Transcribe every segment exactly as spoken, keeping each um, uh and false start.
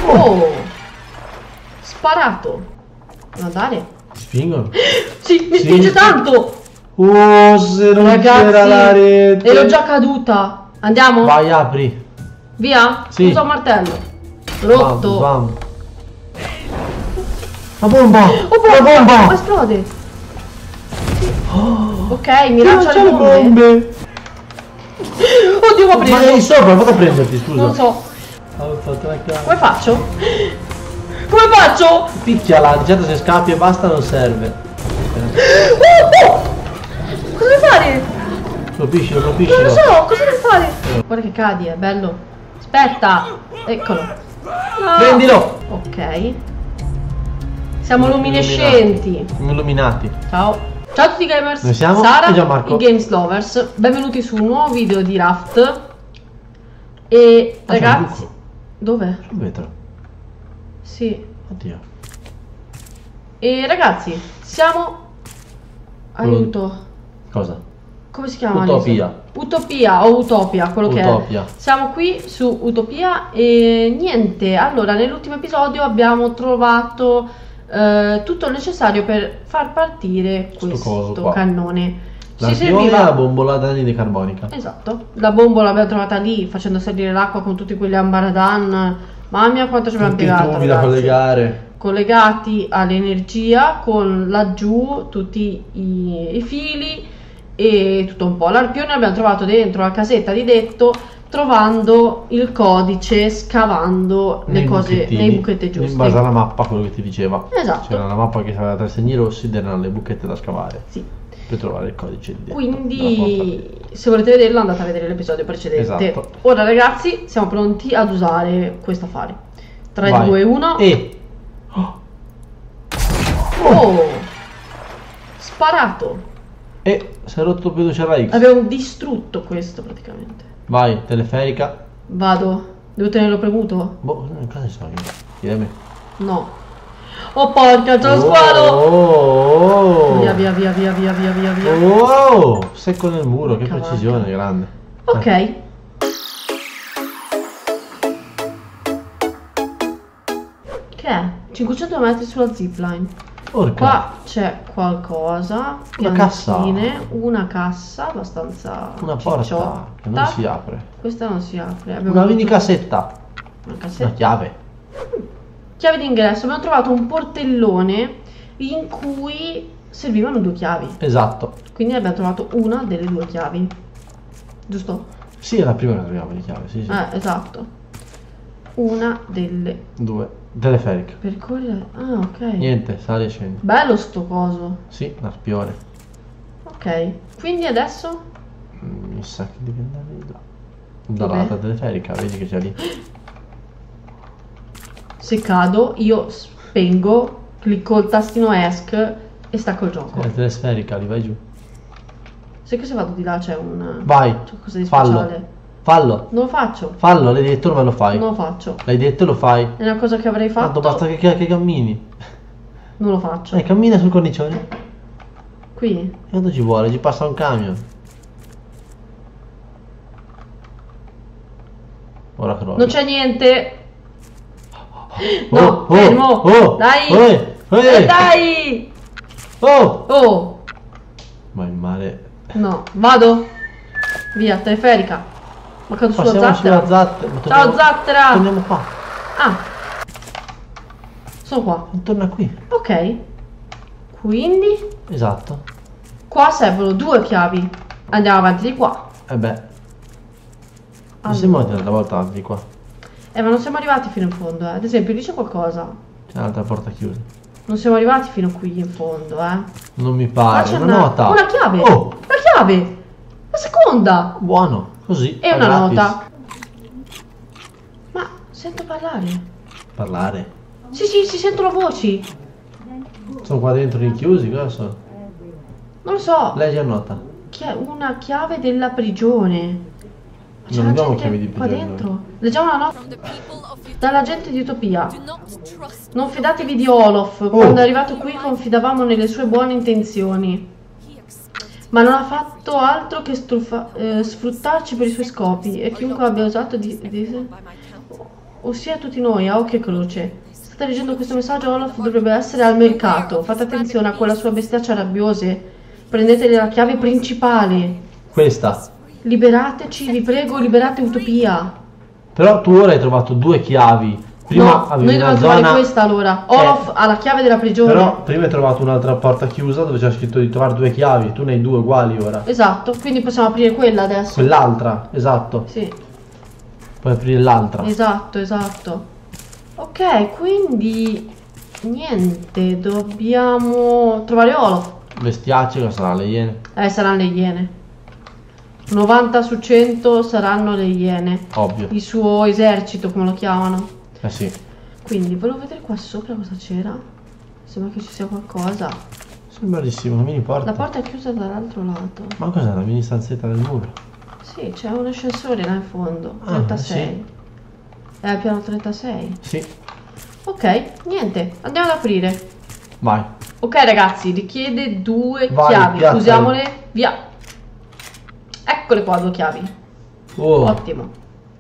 Oh! Sparato! Devo andare? Spingono? Sì, mi Sì. spinge tanto! Oh, se non Ragazzi, c'era la rete. ero già caduta. Andiamo? Vai, apri. Via? Sì. Usa un martello. Rotto. Bam, bam. La bomba! Oh, la bomba! Ma esplode. Oh, Ok, mi lancia le bombe. bombe. Oddio, ma Ma preso. sei sopra, vado a prenderti, scusa. Non lo so. Ho fatto la chiave. Come faccio? Come faccio? Picchiala, di certo se scappi e basta non serve. Oh, oh. Cosa devo fare? Colpiscilo, Non colpiscilo. lo so, cosa devo fare? Guarda che cadi, è bello. Aspetta. Eccolo. No. Prendilo! Ok. Siamo luminescenti. Illuminati. Ciao. Ciao a tutti gamers. Noi siamo Sara e Gianmarco. i Games Lovers. Benvenuti su un nuovo video di Raft. E Ah, c'è un ragazzi, buco. dove? Sul vetro. Sì. Oddio. E ragazzi, siamo aiuto. Cosa? Come si chiama? Utopia. Lisa? Utopia o Utopia, quello Utopia. che è. Siamo qui su Utopia e niente. Allora, nell'ultimo episodio abbiamo trovato eh, tutto il necessario per far partire Sto questo coso qua. cannone. Ci L'arpione e serviva la bombola d'anidride carbonica. Esatto, la bombola l'abbiamo trovata lì facendo salire l'acqua con tutti quegli ambaradan. Mamma mia quanto ci abbiamo Tutti i impiegato, tubi da ragazzi. collegare. Collegati all'energia con laggiù tutti i, i fili e tutto un po'. L'arpione l'abbiamo trovato dentro la casetta di detto, trovando il codice, scavando le Nei cose buchettini, nei buchetti giusti. In base alla mappa, quello che ti diceva. Esatto. C'era una mappa che aveva tre segni rossi ed erano le buchette da scavare. Sì. Per trovare il codice di detto. Quindi se volete vederlo andate a vedere l'episodio precedente. Esatto. Ora ragazzi siamo pronti ad usare questo affare. tre, Vai. due, uno. E Oh! Sparato! E si è rotto il peluche alla X. Abbiamo distrutto questo praticamente. Vai, teleferica. Vado. Devo tenerlo premuto? Boh, cosa ne so io? Chiedi a me. No. Oh porca, c'è lo Oh, squalo! oh, Via via via via via via via via. oh, secco nel muro, che Cavalca. precisione grande. Ok. Eh, Che è? cinquecento metri sulla zipline. Porca. Qua c'è qualcosa. Una cassa. piantine, Una cassa abbastanza. Una porta cicciotta. che non si apre. Questa non si apre. Abbiamo Una mini avuto- cassetta. Una Una cassetta. chiave. Chiave d'ingresso. Abbiamo trovato un portellone in cui servivano due chiavi. Esatto. Quindi abbiamo trovato una delle due chiavi. Giusto? Sì, è la prima che troviamo di chiave, sì, sì. Eh, esatto. Una delle. Due. Teleferica. Percorrere. Ah, ok. Niente, sali e scendi. Bello sto coso. Sì, l'arpione. Ok. Quindi adesso. Mm, Mi sa che devi andare di là. Dalla Dov'è? lato teleferica, vedi che c'è lì. Se cado, io spengo, clicco il tastino ESC e stacco il gioco. È telesferica, li vai giù. Sai che se vado di là c'è un. Vai, C'è qualcosa di fallo. speciale. Fallo. Non lo faccio. Fallo, l'hai detto, non lo fai. Non lo faccio. L'hai detto e lo fai. È una cosa che avrei fatto. Tanto basta che, che, che cammini. Non lo faccio. Eh, cammina sul cornicione. Qui. E quanto ci vuole? Ci passa un camion. Ora crolla. Non c'è niente. Oh, No, oh, fermo. oh, Dai. oh, eh, Eh, dai. Oh! Oh. Ma il mare. No. Vado. Via, teleferica. Ma cado sulla Passiamo zattera. sulla zattera. Ma Ciao torniamo- zattera. Torniamo qua. Ah. Sono qua. Torna qui. Ok. Quindi Esatto. qua servono due chiavi. Andiamo avanti di qua. E beh. Mi Allora. sembra che una volta avanti di qua. Eh, ma non siamo arrivati fino in fondo, eh. Ad esempio, lì c'è qualcosa. C'è un'altra porta chiusa. Non siamo arrivati fino qui in fondo, eh. Non mi Là pare. c'è Una una, nota. una chiave. Oh! Una chiave. La seconda. Buono. Così. E a una gratis. nota. Ma sento parlare. Parlare. Sì, sì, si sentono voci. Sono qua dentro rinchiusi, cosa sono? Non lo so. Leggi a nota. Chi è una chiave della prigione. Ma c'è Non la abbiamo gente chiavi di qua prigione dentro. Leggiamo la nota. Dalla gente di Utopia. Do not trust. Non fidatevi di Olof. Quando è arrivato qui confidavamo nelle sue buone intenzioni. He exploited. Ma non ha fatto altro che struffa- eh, sfruttarci per i suoi scopi. E chiunque abbia usato di... di- By my count. ossia tutti noi, a occhio e croce. State leggendo questo messaggio, Olaf dovrebbe essere al mercato. Fate attenzione a quella sua bestiaccia rabbiose. Prendete la chiave principale. Questa. Liberateci, vi prego, liberate Utopia. Però tu ora hai trovato due chiavi. Prima No, avevi noi una dobbiamo zona... trovare questa allora. Olaf Eh. ha la chiave della prigione. Però prima hai trovato un'altra porta chiusa dove c'è scritto di trovare due chiavi. Tu ne hai due uguali ora. Esatto, quindi possiamo aprire quella adesso. Quell'altra, esatto. Sì, Puoi aprire l'altra. esatto, esatto. Ok, quindi niente, dobbiamo trovare Olaf. Bestiacce, cosa sarà le iene? Eh, saranno le iene. novanta su cento saranno le iene. Ovvio. Il suo esercito, come lo chiamano. Eh sì. Quindi, volevo vedere qua sopra cosa c'era. Sembra che ci sia qualcosa. Sembrarissimo, una mini porta. La porta è chiusa dall'altro lato. Ma cos'è una mini stanzetta del muro? Sì, c'è un ascensore là in fondo. Ah, trentasei. È al piano trentasei. Sì. Ok, niente, andiamo ad aprire. Vai. Ok ragazzi, richiede due Vai, chiavi. piattale. Usiamole, via. Eccole qua, due chiavi. Oh. Ottimo.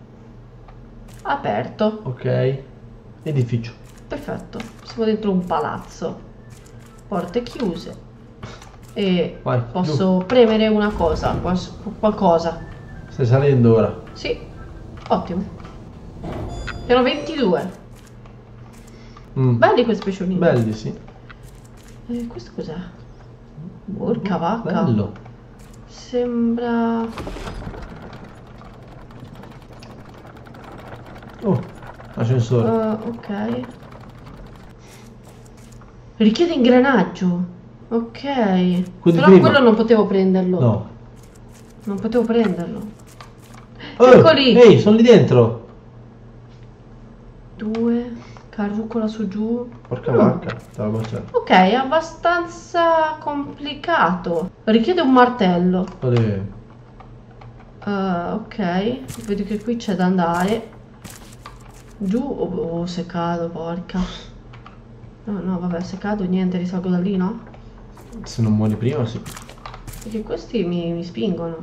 Aperto. Ok. Edificio. Perfetto. Siamo dentro un palazzo. Porte chiuse. E Vai, posso premere una cosa, quals- qualcosa. Stai salendo ora. Sì, ottimo. Piano ventidue. Mm. Belli questi pesciolini. Belli, sì. Eh, questo cos'è? Porca vacca. Bello. Sembra... Oh, ascensore. Uh, ok. Richiede ingranaggio. Ok. Quindi Però prima- quello non potevo prenderlo. No. Non potevo prenderlo. Oh, Eccoli. ehi, sono lì dentro. Due. Carrucola su giù. Porca Mm. vacca. Te la baciare. Ok, è abbastanza complicato. Richiede un martello. Olè. Uh, ok. Vedo che qui c'è da andare. Giù. Oh, oh, se cado, porca. No, no, vabbè, se cado niente, risalgo da lì, no? Se non muori prima, sì. Perché questi mi, mi spingono.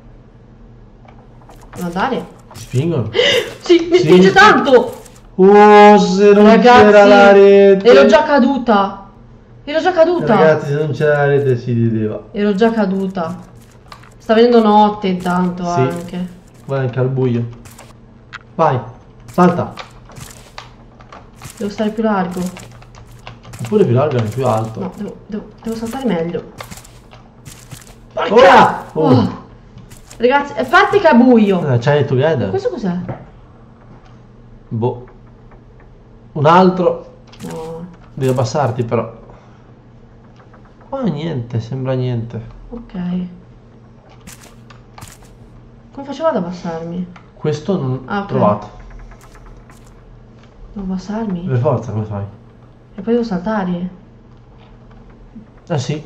Devo andare? Ti spingono? Sì, mi Sì. spinge tanto! Oh, se non c'era la Ragazzi, rete. ero già caduta. Ero già caduta. Ragazzi, se non c'era la rete si rideva. Ero già caduta. Sta venendo notte intanto Sì. anche. Vai anche al buio. Vai, salta. Devo stare più largo. Oppure più largo e più alto. No, devo, devo, devo saltare meglio. Ora! Oh. Oh. Ragazzi, a parte che è buio. Eh, c'hai together. Questo cos'è? Boh. Un altro. No. Devi abbassarti però. Qua niente, sembra niente. Ok. Come facevo ad abbassarmi? Questo non Ah, ok. trovato. Devo abbassarmi? Per forza come fai? E poi devo saltare? Ah sì,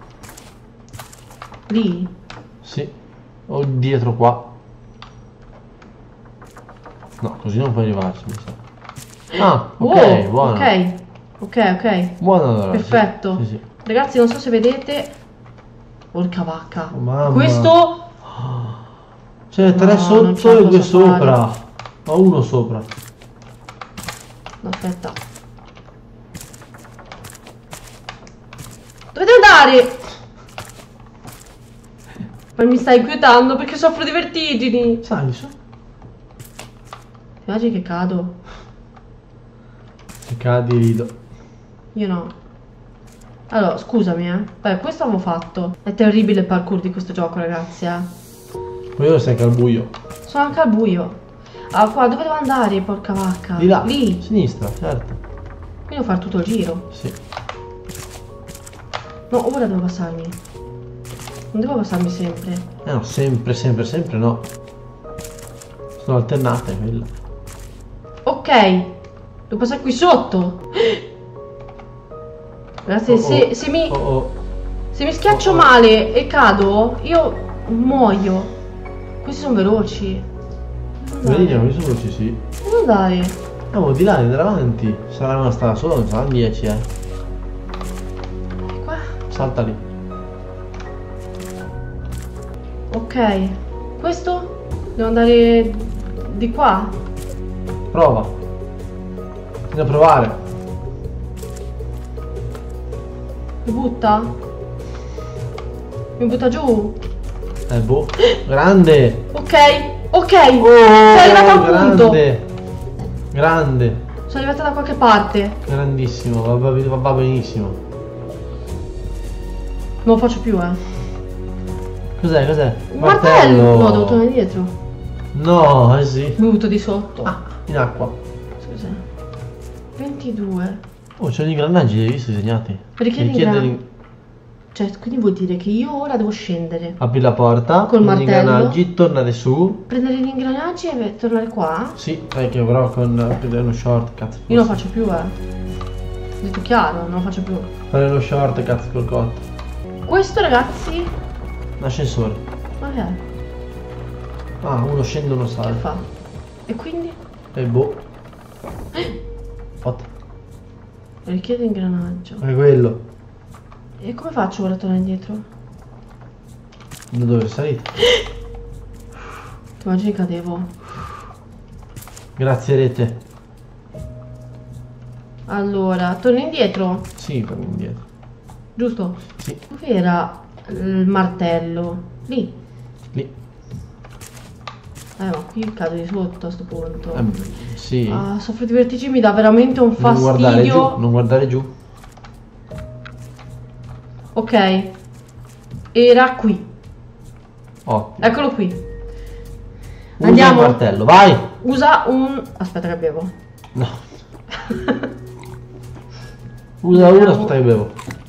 Lì? sì. O dietro qua. No, così non puoi arrivarci, mi sa. Ah, ok, Wow, buono. ok. Ok, ok. Buono allora. sì. Perfetto. Sì, sì. Ragazzi, non so se vedete. Porca vacca. Oh, mamma. Questo. C'è tre No, non c'è sotto e due cosa sopra. fare. Ma uno sopra. No, aspetta. Dovete andare! Poi mi stai inquietando perché soffro di vertigini. Sali su. Ti immagini che cado? Se cadi rido. Io no. Allora, scusami, eh. Beh, questo avevo fatto. È terribile il parkour di questo gioco, ragazzi, eh. Poi ora sei anche al buio. Sono anche al buio. Ah, qua, dove devo andare, porca vacca? Di là. Lì. Sinistra, certo. Quindi devo fare tutto il giro. Sì. No, ora devo passarmi. Non devo passarmi sempre. Eh no, sempre, sempre, sempre no. Sono alternate quelle. Ok. Devo passare qui sotto. Ragazzi, Oh, se, oh. se mi... Oh oh. Se mi schiaccio Oh, oh. male e cado, io muoio. Questi sono veloci. Dove Vedi, andare? non sono veloci, sì. Dove andare? Ah, ma di là, di davanti. Sarà una strada sola, non saranno dieci, eh. Qua? Salta lì. Ok. Questo? Devo andare di qua? Prova. Bisogna provare. Mi butta? Mi butta giù? Eh boh. Grande. Ok, ok. Oh, Sono arrivata a un punto. grande. Grande. Sono arrivata da qualche parte. Grandissimo. Va, va- va- va benissimo. Non lo faccio più, eh. Cos'è? Cos'è? Un martello! No, devo tornare indietro. No, eh sì. Mi butto di sotto. Ah, in acqua. Scusa. ventidue. Oh, c'è gli ingranaggi, li hai visti disegnati? Richiede Richiede ingran- l'ing- Cioè, quindi vuol dire che io ora devo scendere, Apri la porta. Col con gli martello. ingranaggi, tornare su. prendere gli ingranaggi e ve- tornare qua? Sì, è che però con prendere uno shortcut. Io non lo faccio più, eh. Ho detto chiaro, non lo faccio più. Fare uno shortcut col cotto. Questo, ragazzi, L'ascensore. ma che è? Ah, uno scende, uno Che sale. fa? E quindi? E boh. Fatto. Richiede ingranaggio. È quello. E come faccio ora a tornare indietro? Da dove è salito? Ti immagini cadevo? Grazie rete. Allora, torno indietro, Sì, torno indietro. giusto? Sì, Dov'era il martello? Lì. lì. Eh, ma qui cado di sotto a sto punto. Ehm, sì. Ah, soffro di vertigini, mi dà veramente un Non guardare giù, fastidio. non guardare giù. Ok. Era qui. Ottimo. Eccolo qui. Usa Andiamo. il martello, vai! Usa un... Aspetta che bevo. No. Usa uno, aspetta che bevo.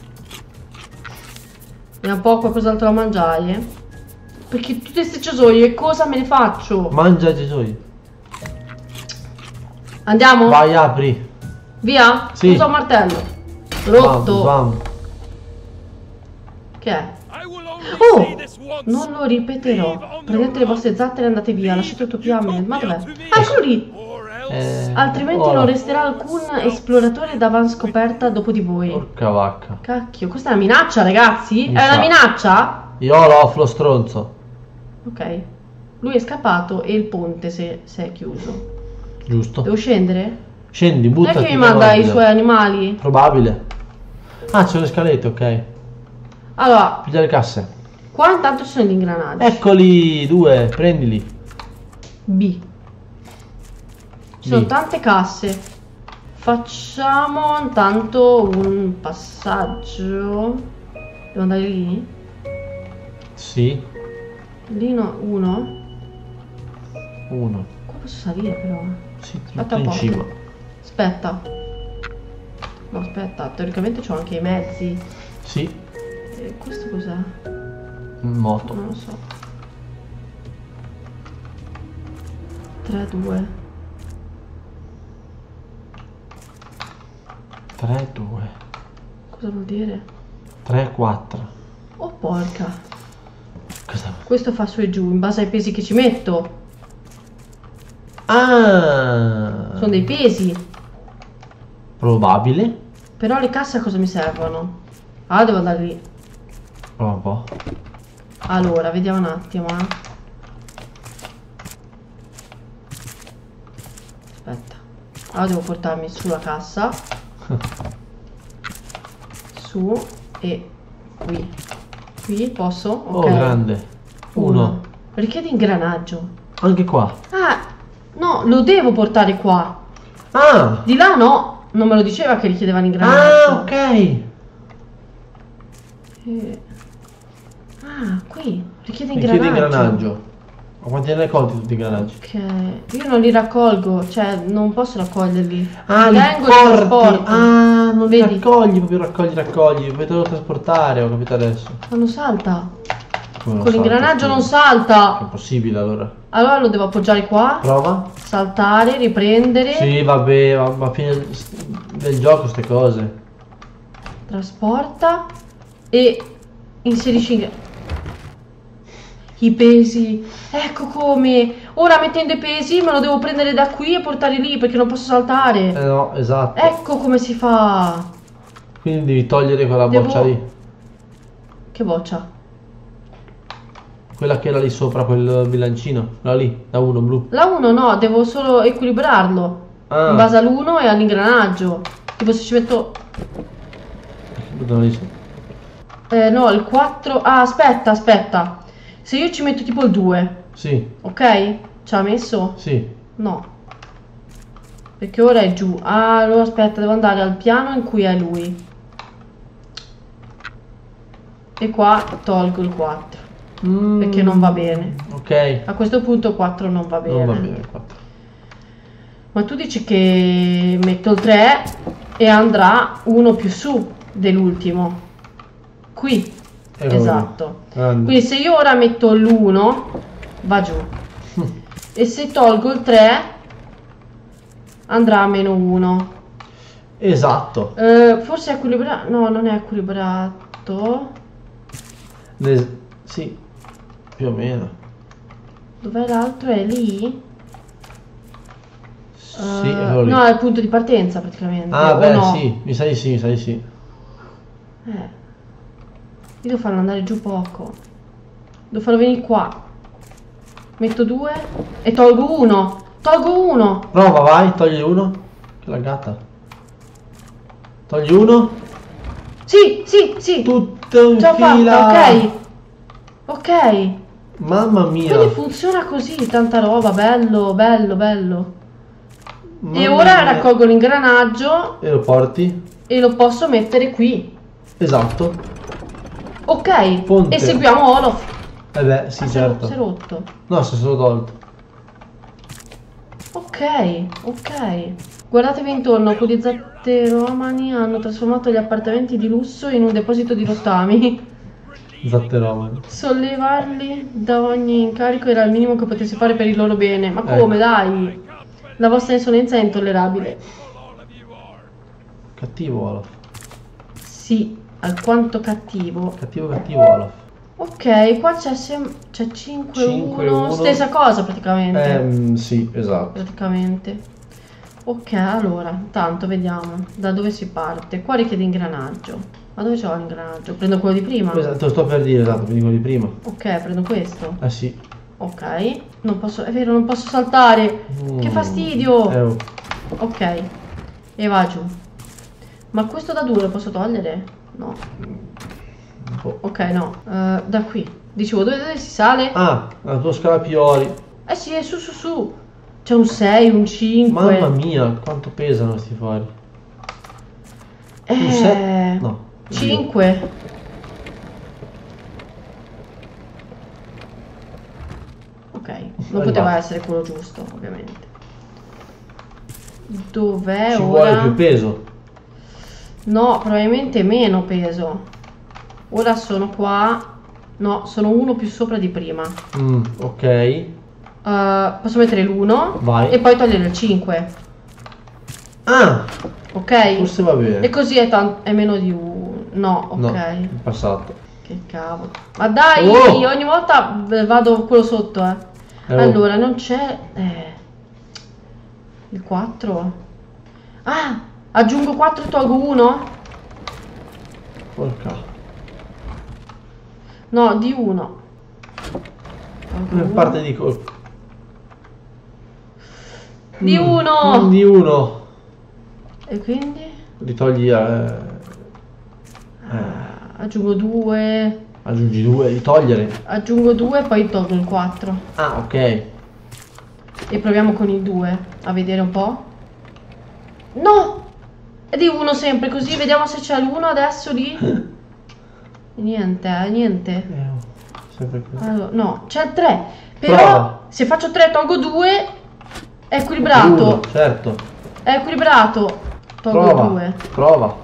Ne ha un po' qualcos'altro da mangiare. Perché tutte queste cisoie cosa me ne faccio? Mangia Gesù. Andiamo? Vai, apri. Via? Sì. Usa un martello. Vamos, Rotto. vamos. Che è? Oh! Non lo ripeterò. Prendete le vostre zattere e andate via. Lasciate utopia a me. Ma dov'è? Ah, eccolo lì. Eh, Altrimenti ora. non resterà alcun esploratore da van scoperta dopo di voi. Porca vacca. Cacchio, questa è una minaccia, ragazzi? Mi È una sa. minaccia? Io l'offlo stronzo. Ok. Lui è scappato e il ponte si è, si è chiuso. Giusto. Devo scendere? Scendi, Non è buttati. che mi manda i suoi animali? Probabile. Ah, c'è le scalette, ok. Allora, Piglia le casse. qua intanto ci sono gli ingranaggi. Eccoli, due, prendili. B. Ci sono B. tante casse. Facciamo intanto un passaggio. Devo andare lì? Sì, Lì no, uno. uno. Qua posso salire però. Sì, ti Aspetta metto un in po'. cima. Aspetta. No, aspetta, teoricamente c'ho anche i mezzi. Sì, E questo cos'è? in moto. Non lo so. tre, due. tre, due. Cosa vuol dire? tre, quattro. Oh porca. Cosa? Questo fa su e giù in base ai pesi che ci metto. Ah! Sono dei pesi. Probabile. Però le casse a cosa mi servono? Ah, devo andare lì. Prova un po'. Allora, vediamo un attimo, eh. Aspetta. Allora devo portarmi sulla cassa. Su e qui. Qui posso? Oh, Ok. grande. Uno. Richiede ingranaggio. Anche qua. Ah, no, lo devo portare qua. Ah! Di là no, non me lo diceva che richiedeva l'ingranaggio. Ah, ok. Eh, Ah, qui richiede Mi chiedi ingranaggio. ingranaggio. Ma quanti ne hai colti tutti i ingranaggi? Ok, io non li raccolgo, cioè non posso raccoglierli. Ah, li Vengo e porti. trasporto. Ah, non li Vedi? raccogli, proprio raccogli, raccogli. Puoi te lo trasportare, ho capito adesso. Ma non salta. Come non Con salta, l'ingranaggio non scusa? È salta. impossibile allora. Allora lo devo appoggiare qua, Prova? saltare, riprendere, Sì, vabbè, ma ma fine del gioco ste cose. trasporta e inserisci in... i pesi. Ecco come. Ora mettendo i pesi me lo devo prendere da qui e portare lì perché non posso saltare. Eh no, esatto. Ecco come si fa. Quindi devi togliere quella Devo- boccia lì. Che boccia? Quella che era lì sopra quel bilancino. Quella lì, da uno blu. La uno no, devo solo equilibrarlo. Ah. In base all'uno e all'ingranaggio. Tipo se ci metto... Dove dici? Eh, no, il quattro... Ah, aspetta, aspetta. Se io ci metto tipo il due, Sì, ok? Ci ha messo? sì. No. Perché ora è giù. Ah, allora aspetta, devo andare al piano in cui è lui. E qua tolgo il quattro. Mm. Perché non va bene. Ok. A questo punto quattro non va bene. Non va bene il quattro. Ma tu dici che metto il tre e andrà uno più su dell'ultimo. Qui. Ecco Esatto. Grande. Quindi se io ora metto l'uno, va giù. E se tolgo il tre, andrà a meno uno. Esatto. Eh, forse è equilibrato. No, non è equilibrato. Ne- Sì, più o meno. Dov'è l'altro? È lì? Sì, Eh, eccolo lì. no, è il punto di partenza praticamente. Ah, o beh, no? sì, mi sa di sì, mi sa di sì. Eh. Io devo farlo andare giù poco. Devo farlo venire qua. Metto due e tolgo uno. Tolgo uno. Prova, vai, togli uno. Che laggata. Togli uno. Sì, sì, sì. Tutto in Ce l'ho fila. fatta, ok. Ok. Mamma mia. Quindi funziona così, tanta roba, bello, bello, bello. Mamma E ora mia. raccolgo l'ingranaggio E lo porti? e lo posso mettere qui. Esatto. Ok. Ponte. E seguiamo Olof. Eh beh, sì, Ah, certo. si è rotto. No, si è solo tolto. Ok, ok. Guardatevi intorno, quelli zatteromani hanno trasformato gli appartamenti di lusso in un deposito di rottami. Zatteromani. Sollevarli da ogni incarico era il minimo che potessi fare per il loro bene. Ma Ecco. come, dai? La vostra insolenza è intollerabile. Cattivo Olaf. Sì, alquanto cattivo. Cattivo cattivo Olaf. Ok, qua c'è sem- c'è cinque cinque, uno, uno. stessa cosa praticamente. Ehm, sì, esatto. Praticamente. Ok, allora, intanto vediamo da dove si parte. Qua richiede ingranaggio. Ma dove c'ho l'ingranaggio? Prendo quello di prima? Esatto, te lo sto per dire, esatto, mi dico di prima. Ok, prendo questo. Eh sì. Ok, non posso, è vero, non posso saltare. Che Mm. fastidio. Eh, oh. Ok, e va giù. Ma questo da due lo posso togliere? No. Oh. Ok, no. Eh, da qui. Dicevo, dove, dove si sale? Ah, la tua scalapioli. Eh sì, è su su su. C'è un sei, un cinque. Mamma mia, quanto pesano questi fari. Un Eh, set- no. cinque. Ok, non Arrivato. poteva essere quello giusto, ovviamente. Dov'è Ci ora? vuole più peso. No, probabilmente meno peso. Ora sono qua. No, sono uno più sopra di prima. Mm, ok. Eh, posso mettere l'uno Vai. e poi togliere il cinque. Ah, Ok? forse va bene. E così è, tan- è meno di uno. No, ok. No, è passato. Che cavolo. Ma dai, Oh! ogni volta v- vado quello sotto, eh. Eh, oh. Allora, non c'è... Eh. Il quattro. Ah, aggiungo quattro e tolgo uno? Porca. No, di uno. Tolgo uno. Parte di colpo. Di Mm, uno! mm, Di uno. E quindi? Ritogli. Eh, eh, Aggiungo due. aggiungi due, di togliere. Aggiungo due e poi tolgo il quattro. Ah, ok. E proviamo con il due. A vedere un po'. No! È di uno sempre, così vediamo se c'è l'uno adesso lì. Niente, eh, niente. Eh, oh, sempre così. Allora, no, c'è il tre. Però Prova. se faccio tre tolgo due. È equilibrato. Uno, certo. È equilibrato. Tolgo Prova. due. Prova.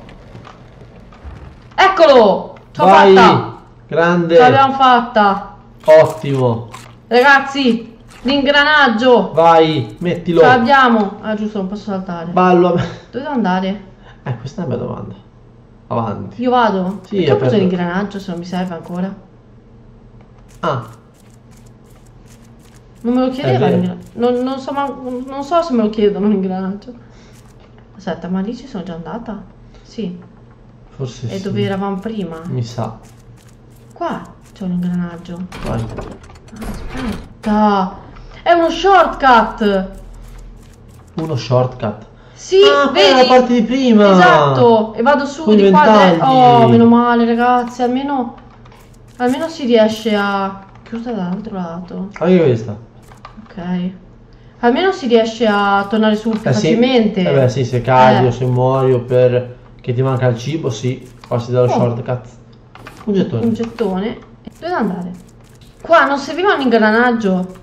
Eccolo! Ce l'ho Vai. fatta! Grande. Ce l'abbiamo fatta! Ottimo. Ragazzi, l'ingranaggio! Vai, mettilo. Ce l'abbiamo! Ah, giusto, non posso saltare. Ballo. a me. Dove devo andare? Eh, questa è una bella domanda. Avanti. Io vado? Sì, Perché ho preso aperto. l'ingranaggio se non mi serve ancora? Ah, Non me lo chiedeva È vero. l'ingranaggio. Non, non so, ma, non so se me lo chiedono l'ingranaggio. Aspetta, ma lì ci sono già andata? Sì. forse E sì. dove eravamo prima? Mi sa. Qua c'è un ingranaggio. Vai. Aspetta. È uno shortcut! Uno shortcut. Sì, Ah, quella è vedi? la parte di prima. Esatto, e vado su Con i di qua. de- ventagli. Oh, meno male, ragazzi, almeno almeno si riesce a chiusa dall'altro lato. Anche questa. Ok. Almeno si riesce a tornare su più Eh sì. facilmente. Eh beh sì, se cadi Eh. o se muori o per che ti manca il cibo, sì, passi dallo Oh. shortcut. Un gettone. Un gettone. Dove devo andare? Qua non serviva un ingranaggio.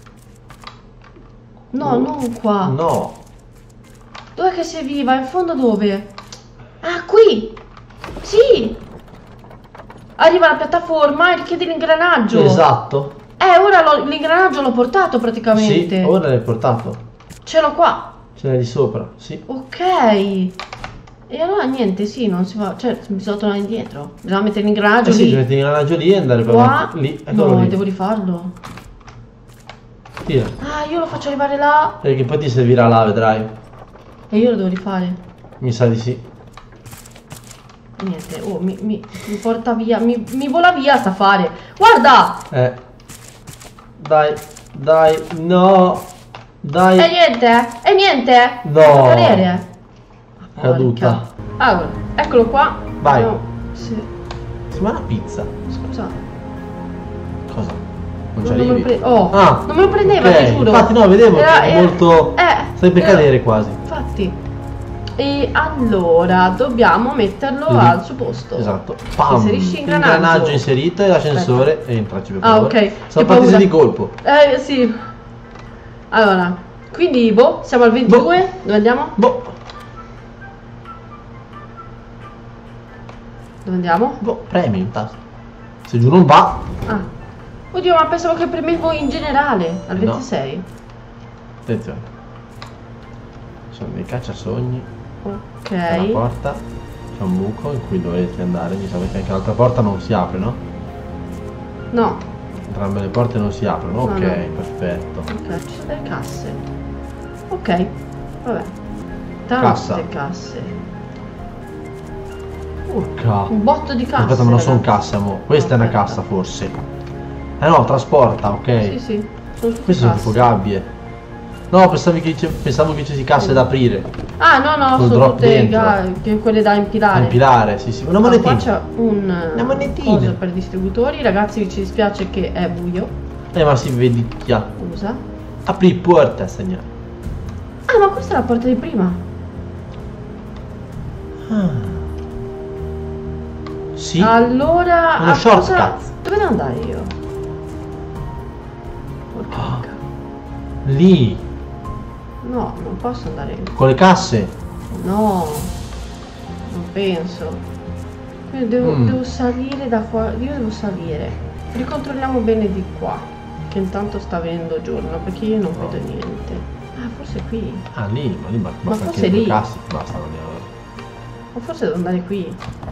No, non qua. No. Dov'è che serviva? In fondo dove? Ah, qui! Sì! Arriva la piattaforma e richiede l'ingranaggio. Esatto. Eh, ora l'ho- l'ingranaggio l'ho portato praticamente. Sì, ora l'hai portato. Ce l'ho qua. Ce l'hai di sopra, sì. Ok. E allora niente, sì, non si va. Cioè, bisogna tornare indietro. Bisogna mettere l'ingranaggio Eh sì, lì. ci metti l'ingranaggio lì e andare per Qua. lì. Eccolo No, lì. devo rifarlo. Tira. Ah, io lo faccio arrivare là. Perché poi ti servirà là, vedrai. E io lo devo rifare. Mi sa di sì. Niente, oh, mi, mi, mi porta via, mi, mi vola via sta fare. Guarda! Eh. Dai, dai, no. Dai. E niente, e niente. No. Devo cadere. Caduta. Porca. Allora, eccolo qua. Vai. No, sì. Sembra una pizza. Scusa. Cosa? Non ci Non me lo arrivi? pre- oh, Ah, non me lo prendeva, ok. ti giuro. Infatti no, vedevo Era- che è era- molto... Eh, Stai per era- cadere quasi. Infatti. E allora dobbiamo metterlo Lì. al suo posto. Esatto. Pam. Inserisci ingranaggio. Ingranaggio inserito e l'ascensore e entraci per Ah, favore. ok. Sono Che partite paura. di colpo. Eh, sì. Allora, quindi, boh, siamo al ventidue. Dove andiamo? Boh, Dove andiamo? boh, premi un tasto. Se giù non va, Ah. Oddio, ma pensavo che premevo in generale. Al No. ventisei. attenzione. Sono dei cacciasogni. Ok. C'è la porta. C'è un buco in cui dovete andare. Mi sa che anche l'altra porta non si apre, no? No. Entrambe le porte non si aprono. No, Ok, no. perfetto. Ok, ci sono delle casse. Ok. Vabbè. Tante Cassa. casse. Urca. Un botto di casse. Aspetta, ma non sono ragazzi. casse, amore. Questa è una Aspetta. cassa, forse. Eh no, trasporta, ok. Sì, sì. Sono tutte Queste sono casse. tipo gabbie. No, pensavi che c'è- pensavo che ci sia casse da aprire. Ah, no, no, Col sono drop tutte dentro. ga- che- quelle da impilare. Da impilare, sì, sì. Una Ah, qua monetina. c'è un Una monetina. coso per i distributori. Ragazzi, ci dispiace che è buio. Eh, ma si vedi chia. Scusa. Apri porta, signore. Ah, ma questa è la porta di prima. Ah. Sì. Allora, Uno a cosa- shortcut. Dove devo andare io? Porca Ah. vacca. Lì. No, non posso andare. Con le casse. No, non penso. Io devo, Mm. devo salire da qua. Io devo salire. Ricontrolliamo bene di qua. Che intanto sta venendo giorno. Perché io non No. vedo niente. Ah, forse qui. Ah, lì, ma lì ma, Ma basta forse che le lì. casse. Basta, non è... O forse devo andare qui.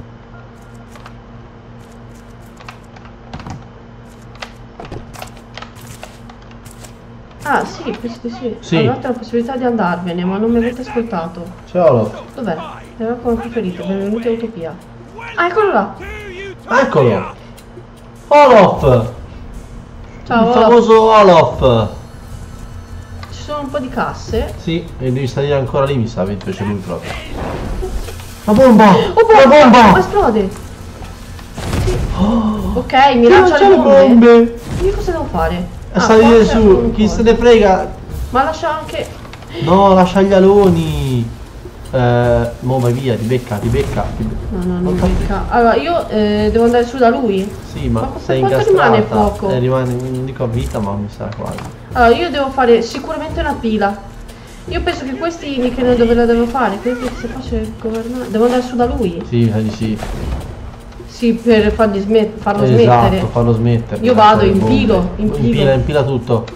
Ah, sì, questo sì. Sì. Avete la possibilità di andarvene, ma non mi avete ascoltato. Ciao. Dov'è? Era come preferito, benvenuti a Utopia. Ah, eccolo là. Eccolo. Olof. Ciao, Il Olaf. famoso Olof. Ci sono un po' di casse. Sì, e devi salire ancora lì, mi sa, mentre c'è lui proprio. La bomba! Oh, la bomba! Ma bomba! esplode! Sì. Ok, mi Io lancia c'ho le bombe. bombe! Io cosa devo fare? A Ah, salire qua c'è su, un chi coso. se ne frega? Ma lascia anche... No, lascia gli aloni! Eh, mo vai via, ti becca, ti becca. Ti be- No, no, non Ho capito. becca. Allora, io eh, devo andare su da lui? Sì, ma, Ma per sei quanto incastrata. rimane poco? Eh, rimane, non dico a vita, ma mi sa quasi. Allora, io devo fare sicuramente una pila. Io penso che questi indicano dove la devo fare, quindi se facile governare. Devo andare su da lui? Sì, mi sa di sì. Sì, per fargli smet- farlo esatto, smettere. farlo smettere. Io vado, lasciare le bombe. impilo, impilo. Impila, impila tutto.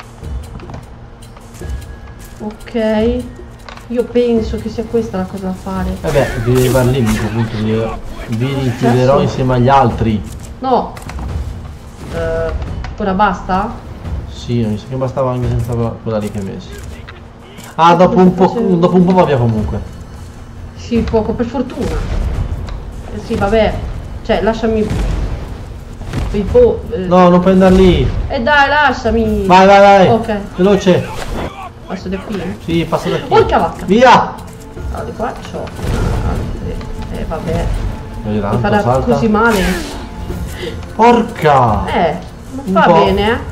Ok. Io penso che sia questa la cosa da fare. Vabbè, devi arrivare lì, a punto vi, vi successo? infilerò insieme agli altri. No. Eh, ora basta? Sì, mi sa che bastava anche senza quella- quella lì che hai messo. Ah, dopo un po', dopo un po' va via comunque. Sì, poco, per fortuna. Eh, sì, vabbè. Cioè, lasciami... Il po'... eh. No, non puoi andare lì. E dai, lasciami. Vai, vai, vai. Ok. Veloce. Passo da qui? Sì, passa da qui. Porca vacca! Via! Allora, di qua c'ho altre. Eh vabbè. Vedi Mi tanto, farà salta. così male. Porca! Eh, non Un fa po'. bene, eh.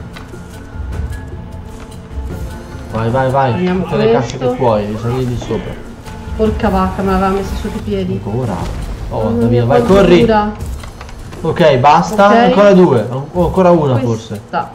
Vai, vai, vai. Prendiamo Tutte le casse questo. che puoi, risali di sopra. Porca vacca, me l'aveva messa sotto i piedi. Ancora. Oh, Mamma vada mia, via, vai, quanto corri. dura. Ok, basta. Ok. Ancora due. Oh, ancora una forse. Questa.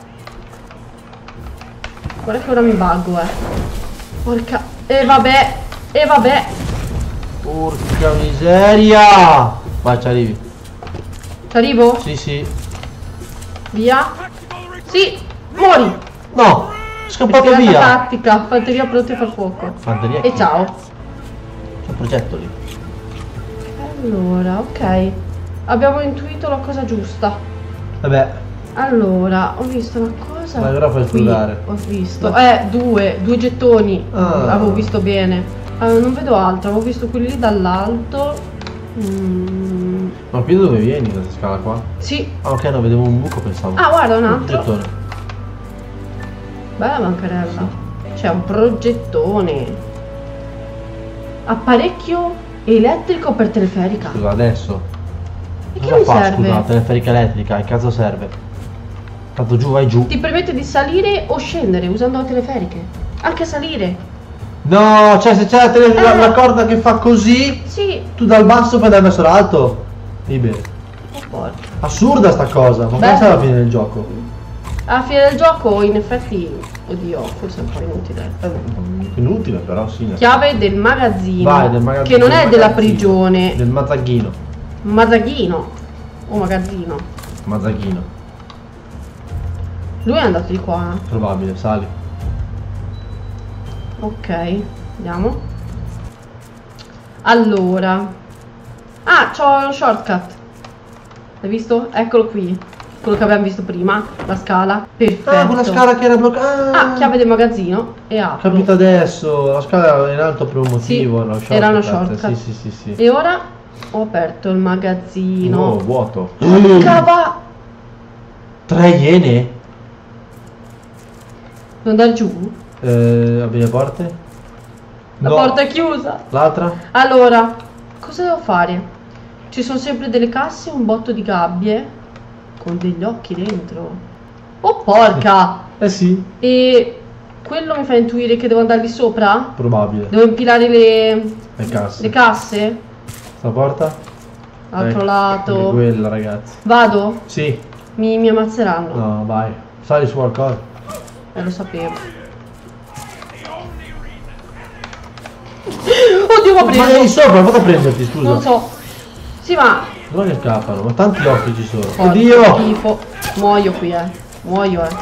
Guarda che ora mi buggo, eh. Porca. E vabbè. E vabbè. Porca miseria. Vai, ci arrivi. Ci arrivo? Sì, sì. Via. Sì. Muori. No, è scappato Pirata via. tattica. Fanteria pronta a far fuoco. Fanteria E chi? ciao. C'è un progetto lì. Allora, ok. Abbiamo intuito la cosa giusta. Vabbè, Allora, ho visto una cosa. Vai, ora fai qui, esplodere. Ho visto. Eh, due, due gettoni. Ah. Avevo visto bene. Allora, non vedo altro, avevo visto quelli lì dall'alto. Mm, ma qui da dove vieni questa scala qua? sì. Ah, ok, no, vedevo un buco, pensavo. Ah, guarda un Un altro. gettone. Bella bancarella. C'è un progettone. Apparecchio elettrico per teleferica. Scusa, adesso. E che Cosa mi fa, serve? scusa, la teleferica elettrica, che cazzo serve? Tanto giù, vai giù. Ti permette di salire o scendere usando le teleferiche. Anche salire. No, cioè se c'è la, tele- la- Eh. la corda che fa così, Sì. tu dal basso puoi andare verso l'alto. Liberi. Oh, porca. Assurda sta cosa, ma Beh. questa è la fine del gioco. Alla fine del gioco, in effetti, oddio, forse è un po' inutile. Inutile però, sì. in effetti. Chiave del magazzino. Vai, del magazzino. Che non è del della magazzino. prigione. Del mazzaghino. Mazzaghino. O magazzino. Mazzaghino. Lui è andato di qua. eh. Probabile, sali. Ok, andiamo. Allora. Ah, c'ho lo shortcut. L'hai visto? Eccolo qui. Quello che abbiamo visto prima. La scala. Perfetto. Ah, quella scala che era bloccata. Ah, chiave del magazzino. E apro. Capito adesso, la scala era in alto per un motivo. Sì, era, shortcut. era uno shortcut. Sì, sì, sì, sì. E ora ho aperto il magazzino. Oh, vuoto. Cava! Tre iene? Devo andare giù? Eh, apri le porte? La No. porta è chiusa. L'altra? Allora, cosa devo fare? Ci sono sempre delle casse, un botto di gabbie con degli occhi dentro. Oh porca! Eh sì, E quello mi fa intuire che devo andare lì sopra? probabile. Devo impilare le, Le casse. le casse? Sta porta? L'altro Ecco, lato. anche quella, ragazzi. Vado? Sì. Mi, mi ammazzeranno. No, vai. Sali su qualcosa. Eh, lo sapevo. Oddio, ma Ma preso. lì sopra, vado a prenderti, scusa. Non so. Sì, ma... Non che scappano, ma tanti occhi ci sono. Porca Oddio! schifo. Muoio qui, eh. Muoio, eh.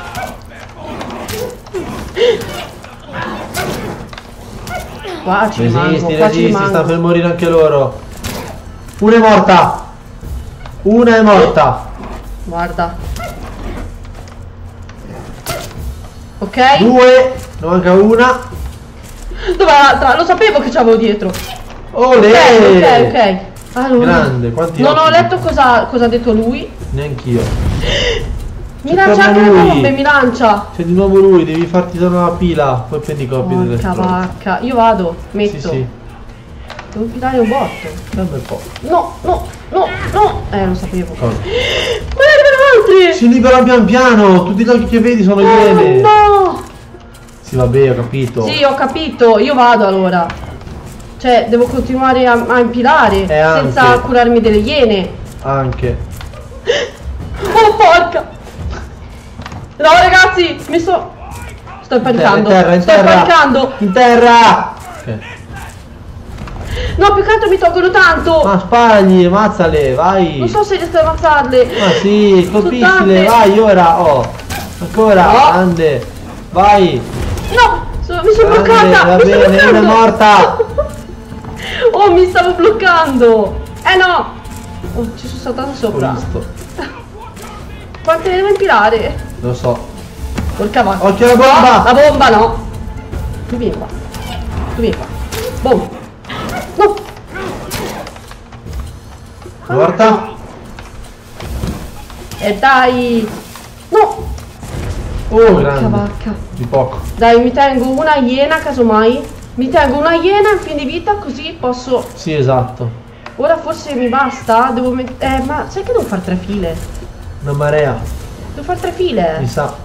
Qua ci rimango, Resisti, qua ci resisti, sta rimango. per morire anche loro. Una è morta. Una è morta. Guarda. Ok? Due. Ne manca una. Dov'è l'altra? Lo sapevo che c'avevo dietro. Olè! Ok, ok, ok. Allora. Grande, quanti Non ho occhi? letto cosa, cosa ha detto lui. Neanch'io. Mi lancia torna anche le lui. bombe, mi lancia. C'è di nuovo lui, devi farti tornare la pila. Poi prendi i colpi delle Porca stronze. vacca. Io vado, Sì, metto. sì. Devo filare un botto. Dammi un po'. No, no, no, no. Eh, lo sapevo. Cosa? Ma ne arrivano altri. Si libera pian piano, tutti gli occhi che vedi sono Oh, iene. no. Sì, vabbè, ho capito. Sì, ho capito. Io vado allora. Cioè, devo continuare a, a impilare E anche. senza curarmi delle iene. Anche. Oh, porca. No, ragazzi, mi sto... Sto In impanicando. terra, in Sto terra. impanicando. In terra. Ok. No, più che altro mi tolgono tanto. Ma sparagli, mazzale, vai. Non so se riesco ad ammazzarle. Ma sì, colpiscile, tante. vai ora. Oh. Ancora, No. grande. Vai. No, so- mi sono Grande, bloccata. va mi sto bene, bloccando. è morta. Oh, mi stavo bloccando. Eh no. Oh, ci sono saltato Ho sopra. visto. Quante ne devo impilare? Lo so. Porca vacca. Occhio alla bomba. La bomba no. Tu vieni qua. Tu vieni qua. Boom. No. Morta. E dai. No. Oh, grande. vacca. Di poco. Dai, mi tengo una iena casomai. Mi tengo una iena in fin di vita così posso... Sì, esatto. Ora forse mi basta. Devo mettere... Eh, ma sai che devo fare tre file? Una marea. Devo fare tre file. Mi sa.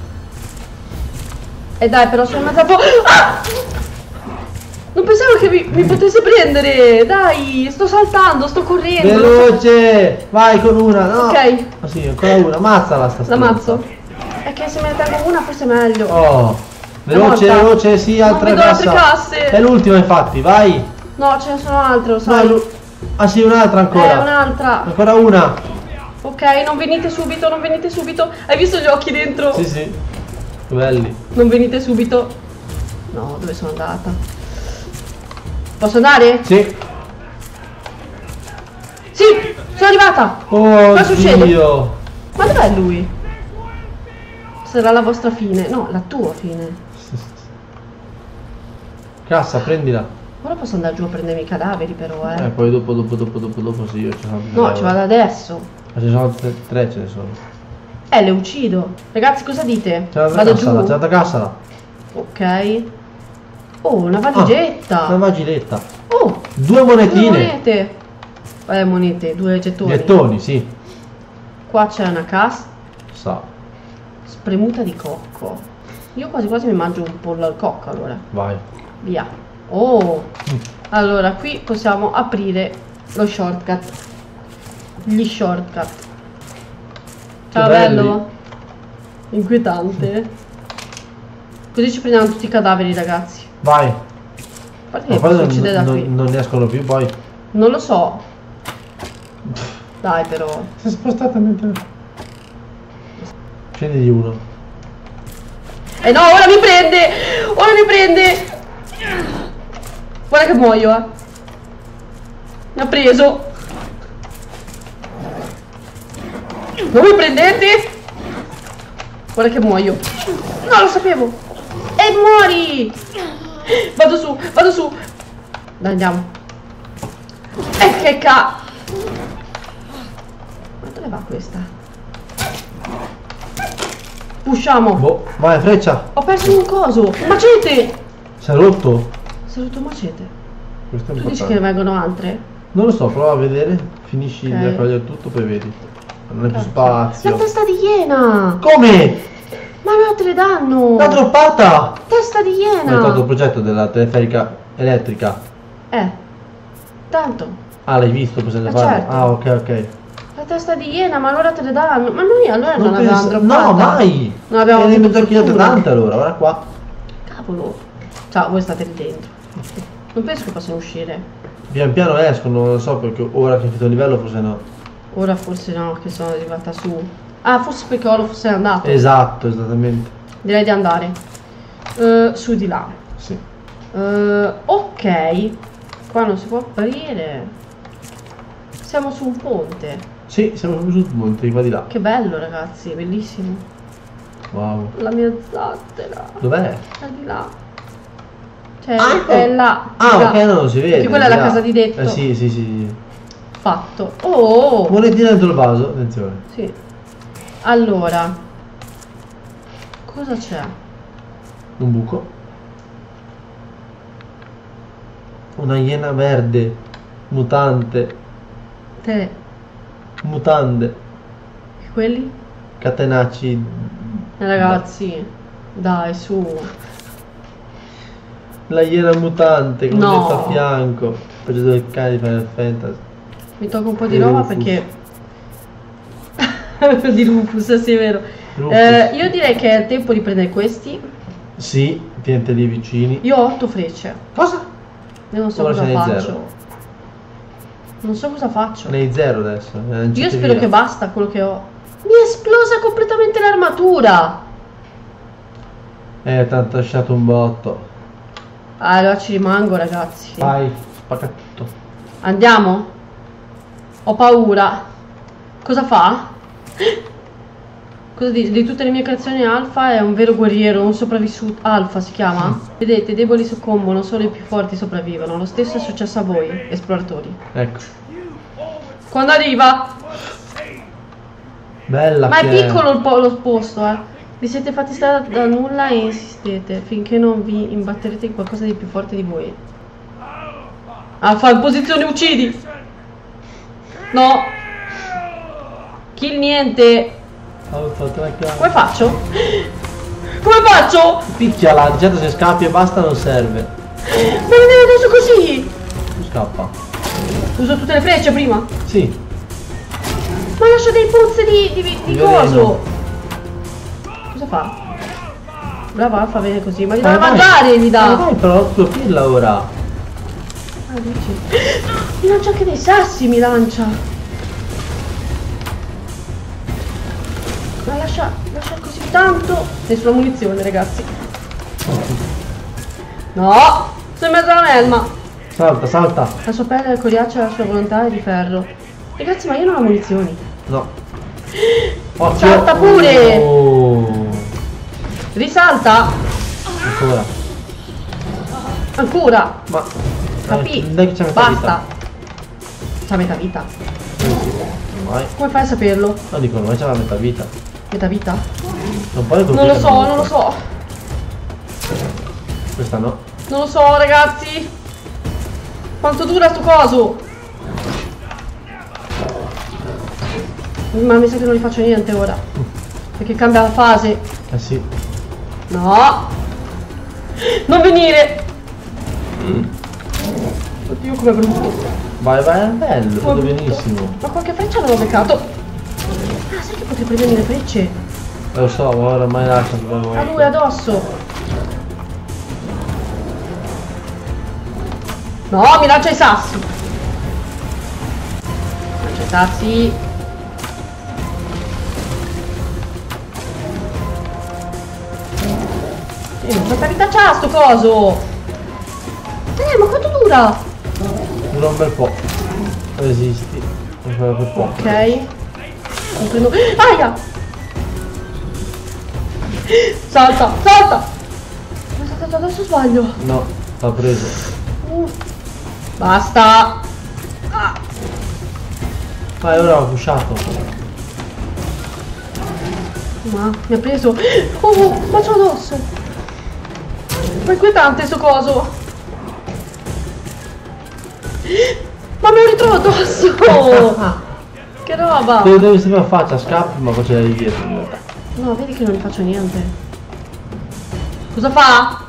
E dai, però sono mezza po'... Ah! Non pensavo che mi, mi potesse prendere. Dai, sto saltando, sto correndo. Veloce! Vai con una, no? Ok. Ah sì, ancora una. Ammazzala sta storia. L'ammazzo. È che se me ne tengo una forse è meglio. Oh. Veloce, Una volta. veloce, sì, altra Non vedo altre cassa. casse. È l'ultima infatti, vai. No, ce ne sono altre, lo No, sai. l'u- ah sì, un'altra ancora. Eh, un'altra. Ancora una. Ok, non venite subito, non venite subito. Hai visto gli occhi dentro? Sì, sì. Che belli. Non venite subito. No, dove sono andata? Posso andare? Sì. Sì, sono arrivata. Oh, Cosa succede? Dio. Ma dov'è lui? Sarà la vostra fine. No, la tua fine. Cassa, prendila. Ora posso andare giù a prendermi i cadaveri però, eh. Eh, poi dopo, dopo, dopo, dopo, dopo, sì, io ci sono. No, ci vado adesso. Ma ci sono tre, tre ce ne sono. Eh, le uccido. Ragazzi, cosa dite? C'è la Vado cassala, giù. c'è la cassala. Ok. Oh, una valigetta. Una vagiletta. Oh, Due due monetine. monete. Eh, monete, due gettoni. Gettoni, sì. Qua c'è una cassa. Sa. Spremuta di cocco. Io quasi quasi mi mangio un pollo al cocco allora. Vai. Via. Oh. Allora, qui possiamo aprire lo shortcut. Gli shortcut. Ciao, belli. bello. Inquietante. Così ci prendiamo tutti i cadaveri, ragazzi. Vai. A parte che Ma poi cosa non, succede da non- qui? non ne escono più poi. Non lo so. Dai, però. Si è spostata mentre. Scendi uno. Eh no, ora mi prende! Ora mi prende! Guarda che muoio, eh. Mi ha preso. Non mi prendete? Guarda che muoio. No, lo sapevo. E muori! Vado su, vado su. Dai, andiamo. E che ca... Ma dove va questa? Usciamo. Boh, vai, freccia. Ho perso un coso. Un macete. Si è rotto? Si è rotto un macete. Questo è Tu dici che ne importante. vengono altre? Non lo so, prova a vedere. Finisci Ok. di raccogliere tutto, poi vedi. Non è più La spazio. testa di iena. Come? Ma non te le danno. L'ha droppata! Testa di È stato il iena. progetto della teleferica elettrica. Eh. Tanto. Ah, l'hai visto cosa ne Eh, parla? certo. Ah, ok, ok. La testa di iena, ma allora te le danno. Ma noi allora non, Non l'avevamo pensa- droppata. No, mai! Non abbiamo ne avuto ho giocato fortuna. tante allora, ora qua. Cavolo. Ciao, voi state lì dentro. Non penso che possano uscire. Pian piano escono, non lo so, perché ora che ho finito il livello forse no. Ora forse no, che sono arrivata su. Ah, forse perché Olaf se n'è andato. Esatto, esattamente. Direi di andare. Eh, su di là. Sì. Eh, ok. Qua non si può aprire. Siamo su un ponte. Sì, siamo proprio sul monte, qua di là. Che bello, ragazzi, bellissimo. Wow. La mia zattera. Dov'è? È di là. Cioè, Ah, è là. Ah, là. ok, no, non si vede. Perché quella è di la là. casa di Detto. Eh sì, sì, sì, sì. Fatto. Oh! Monetina dentro il vaso, attenzione. Sì. Allora. Cosa c'è? Un buco. Una iena verde. Mutante. Te. Mutande. E quelli? Catenacci. Eh, ragazzi. Dai, su. La iena mutante con No. un letto a fianco. Peggio del cane di Final Fantasy. Mi tolgo un po' di E roba Rufus. perché... di Rufus, sì, è vero. Rufus. Eh, io direi che è il tempo di prendere questi. Sì, tiente lì vicini. Io ho otto frecce. Cosa? Io non so Ora cosa ce n'hai faccio. zero. Non so cosa faccio. Ne hai zero adesso. ne Io lanciate spero via. che basta quello che ho. Mi è esplosa completamente l'armatura. Eh, tanto ha lasciato un botto. Ah, allora ci rimango, ragazzi. Vai, spacca tutto. Andiamo? Ho paura. Cosa fa? Cosa dice? Di tutte le mie creazioni Alfa è un vero guerriero, un sopravvissuto. Alfa si chiama? Vedete, i deboli soccombono, solo i più forti sopravvivono. Lo stesso è successo a voi, esploratori. Ecco. Quando arriva? Bella Ma è che piccolo il po- lo posto, eh. Vi siete fatti stare da nulla e insistete finché non vi imbatterete in qualcosa di più forte di voi. Alfa in posizione uccidi. No. Kill niente. Come faccio? Come faccio? Picchiala, di certo se scappi e basta non serve. Ma mi viene addosso così. Tu scappa. Uso tutte le frecce prima. Sì. Ma lascia dei pozzi di, di, di Veleno. coso. Cosa fa? Brava, fa bene così. Ma gli Eh, dà da vai. mangiare, gli Eh, dà. vai, però lo pilla ora. Ah, dici. Mi lancia anche dei sassi, mi lancia. Ma lascia, lascia così tanto. Nessuna munizione, ragazzi. No! Sono in mezzo alla melma. Salta, salta. La sua pelle è coriacea e la sua volontà è di ferro. Ragazzi, ma io non ho munizioni. No. Occhio. Salta pure. Oh. Risalta. Ancora. Ancora. Ma. Capì? Dai che c'è metà Basta. C'ha metà vita. vita. Vai. Come fai a saperlo? No, dico, ormai c'è la metà vita. Metà vita? Non puoi Non lo colpire so, molto. non lo so. Questa no. Non lo so, ragazzi. Quanto dura sto coso? Ma mi sa che non gli faccio niente ora. Perché cambia la fase. Eh sì. No. Non venire. Oddio, com'è brutto. Vai, vai, è bello, Com'è fatto brutto. benissimo. Ma qualche freccia non l'ho beccato. Ah, sai che potrei prendere le frecce? Eh, lo so, ma ora ormai lascia. A lui addosso. No, mi lancia i sassi. Lancia i sassi. Eh, ma quanta vita c'ha sto coso? Eh, ma quanto dura? Dura un bel po'. Resisti. Non fai per poco. Ok. Non prendo... Aia! Salta, salta! Ma è saltato adesso o sbaglio? No, l'ha preso. Uh. Basta! Ah. Vai, ora l'ho pushato. Ma mi ha preso. Oh, ma c'ho addosso. Ma è inquietante sto coso. Ma me lo ritrovo addosso. Che roba. Dove devi sempre a faccia, scappi, ma poi ce l'hai dietro in realtà. No, vedi che non gli faccio niente. Cosa fa?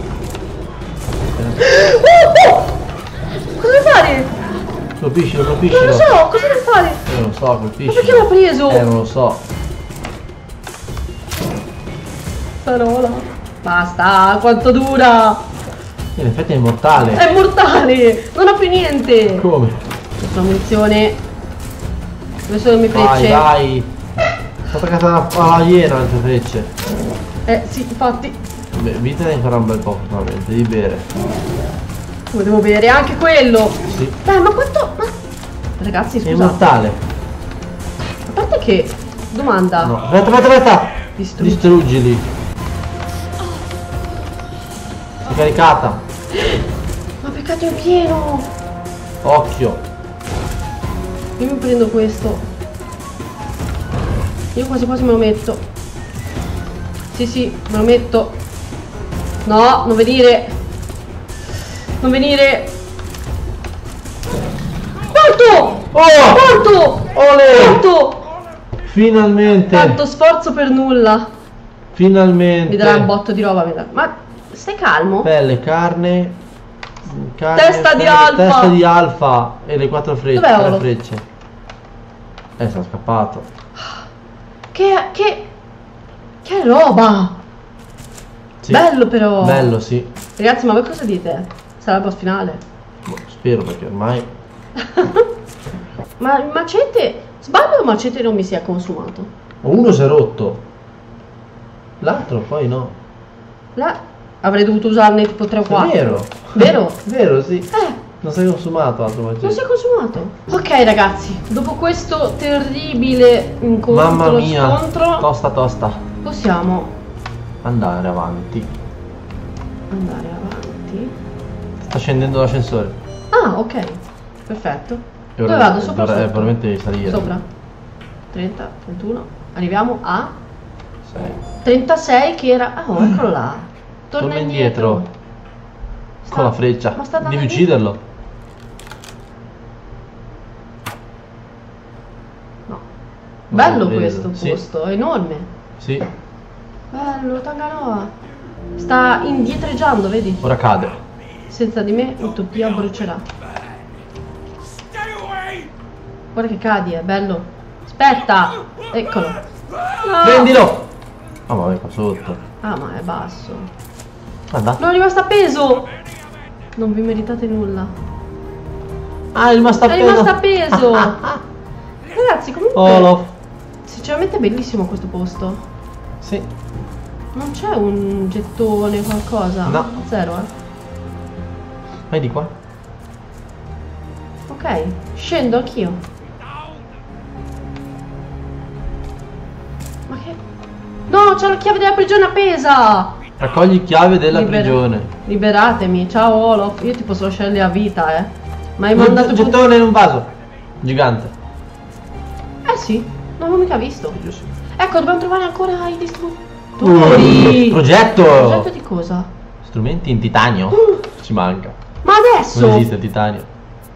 Oh, oh. Cosa deve fare? Colpiscilo, colpiscilo. Non lo so, cosa deve fare? Io non lo so, Ma colpiscilo. perché l'ha preso? Eh, non lo so. Parola. Basta, quanto dura? In effetti è immortale. È mortale! Non ho più niente! Come? Questa munizione. Dove sono le mie Vai, frecce? vai. Sto attaccata alla, alla iena le tue frecce. Eh, sì, infatti. Beh, vita ne farà un bel po' probabilmente, di bere. Come devo bere? Anche quello! Sì. Dai, ma quanto... Ma... Ragazzi, È scusa. immortale. A parte che... Domanda. No, aspetta, aspetta, aspetta. Distruggi. Distruggili. Si è caricata. Ma peccato in pieno! Occhio. Io mi prendo questo. Io quasi quasi me lo metto. Sì, sì, me lo metto. No, non venire. Non venire. Morto! Oh! Morto! Olè! Morto! Finalmente. Tanto sforzo per nulla. Finalmente. Mi darà un botto di roba. Mi darà. Ma stai calmo? Pelle, carne. carne Testa di pelle, alfa. Testa di alfa. E le quattro frecce. Dov'è tre Olo? frecce. Eh, sono scappato. Che... che... Che roba! Sì. Bello però! Bello, sì. Ragazzi, ma voi cosa dite? Sarà il boss finale? Boh, spero perché ormai. Ma il macete... Sbaglio o il macete non mi sia consumato? Uno si è rotto. L'altro poi no. Là avrei dovuto usarne tipo tre o È quattro. vero. Vero? Vero, sì. Eh, Non si è consumato altro non macete. si è consumato. Ok ragazzi, dopo questo terribile incontro, Mamma mia. scontro, Tosta tosta. possiamo Andare avanti. andare avanti. Sta scendendo l'ascensore. Ah, ok. Perfetto. E Dove ora- vado? Sopra o ora- eh, sotto? probabilmente devi salire. Sopra. trenta, trentuno. Arriviamo a... trentasei. trentasei che era... Oh, eccolo là. Torna, Torna indietro. indietro. Sta- Con la freccia. Ma sta andando Devi indietro. ucciderlo. No. Bello l'ho preso, questo sì. posto, è enorme. Sì. Bello, Tanganoa. Sta indietreggiando, vedi? Ora cade. Senza di me Utopia brucerà. Guarda che cadi, è bello. Aspetta! Eccolo. No! Prendilo! Ah, ma vai qua sotto. Ah, ma è basso. Guarda. Non è rimasto appeso! Non vi meritate nulla. Ah, è rimasto È appeso. rimasto appeso! Ragazzi, comunque... Olof. Sinceramente è bellissimo questo posto. Sì. Non c'è un gettone, qualcosa? No. Zero, eh. Vai di qua. Ok, scendo anch'io. Ma che... No, c'è la chiave della prigione appesa! Raccogli chiave della Libera- prigione. Liberatemi, ciao Olof. Io ti posso lasciare lì a vita, eh. Ma hai mandato Un giù... gettone in un vaso. Gigante. Eh sì, non l'ho mica visto. Io sì. Ecco, dobbiamo trovare ancora i distruttori. Uh, progetto! Progetto di cosa? Strumenti in titanio. Ci manca. Ma adesso! Non esiste il titanio.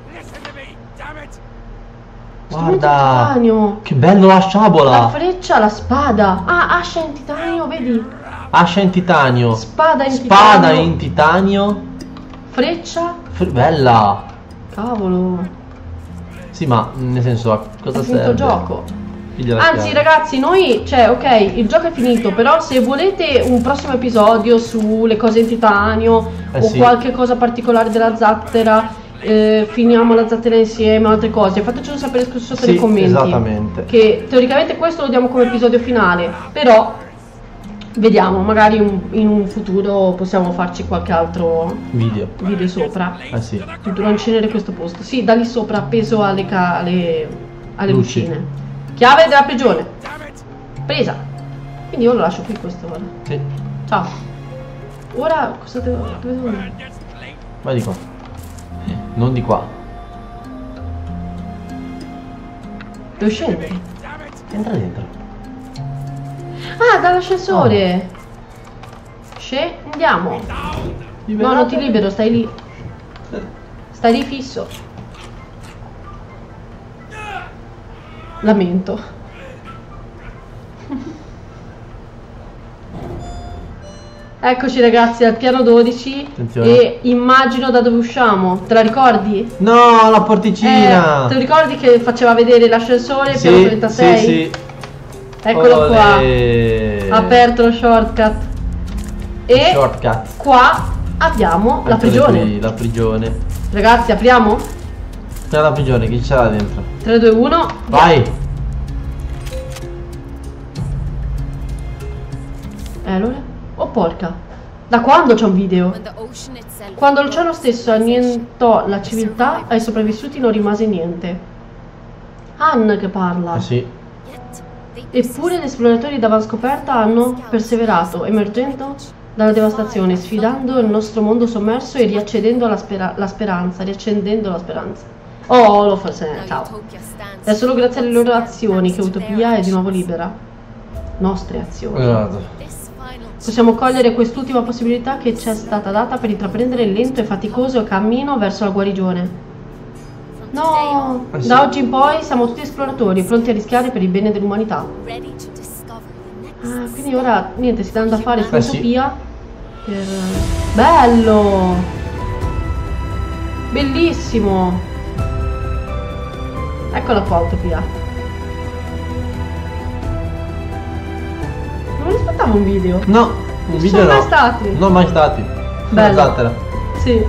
Strumento in Guarda. titanio. Che bello la La sciabola. freccia, la spada. Ah, ascia in titanio, vedi? Ascia in titanio. Spada in Spada titanio. in titanio. Freccia. Fr- bella. Cavolo. Sì, ma nel senso a cosa È finito serve? il gioco. Piglia la Anzi, chiave. ragazzi, noi, cioè, ok, il gioco è finito, però se volete un prossimo episodio sulle cose in titanio Eh o sì. qualche cosa particolare della zattera, eh, finiamo la zattera insieme o altre cose, fatecelo sapere sotto Sì, nei commenti. esattamente. Che teoricamente questo lo diamo come episodio finale, però vediamo, magari un- in un futuro possiamo farci qualche altro Video. video sopra. Eh sì. Dobbiamo incenere questo posto. Sì, da lì sopra appeso alle, ca- alle, alle Luci. lucine. Chiave della prigione. Presa. Quindi io lo lascio qui questo ora. Sì. Ciao. Ora cosa devo... dove devo andare? Vai di qua. Non di qua. Devo scendere. Entra dentro. Ah, dall'ascensore. Scendiamo. No, non ti libero, stai lì. Stai lì fisso. Lamento. Eccoci ragazzi al piano dodici. Attenzione. E immagino da dove usciamo. Te la ricordi? No, la porticina. Eh, te lo ricordi che faceva vedere l'ascensore Sì, piano trentasei? Sì, sì. Eccolo qua. Olè. Aperto lo shortcut. E Shortcut. qua abbiamo la Eccole prigione. qui, la prigione. Ragazzi, apriamo? C'è la prigione, chi c'era dentro? tre, due, uno. Vai. Eh, allora? Oh porca. Da quando c'è un video? When the ocean itself Quando l'oceano stesso annientò la civiltà, ai sopravvissuti non rimase niente. Han che parla. Eh sì. yet they Eppure gli esploratori d'avanzcoperta hanno perseverato, emergendo dalla devastazione, sfidando il nostro mondo sommerso e riaccendendo la, spera- la speranza, riaccendendo la speranza. Oh, lo fa se- now ciao. Utopia stands È solo grazie alle loro azioni che Utopia è di nuovo libera. Nostre azioni. Esatto. this final Possiamo cogliere quest'ultima possibilità che ci è stata data per intraprendere il lento e faticoso cammino verso la guarigione. from today on, No, Eh sì. da oggi in poi siamo tutti esploratori, pronti a rischiare per il bene dell'umanità. ready to discover the next Ah, quindi ora niente, si danno da fare su Eh sì. Utopia per... Bello! Bellissimo! Eccola qua Utopia. Non mi aspettavo un video. No, un Ci video sono no. mai stati? Non mai stati. Bello. Una zattera. Sì.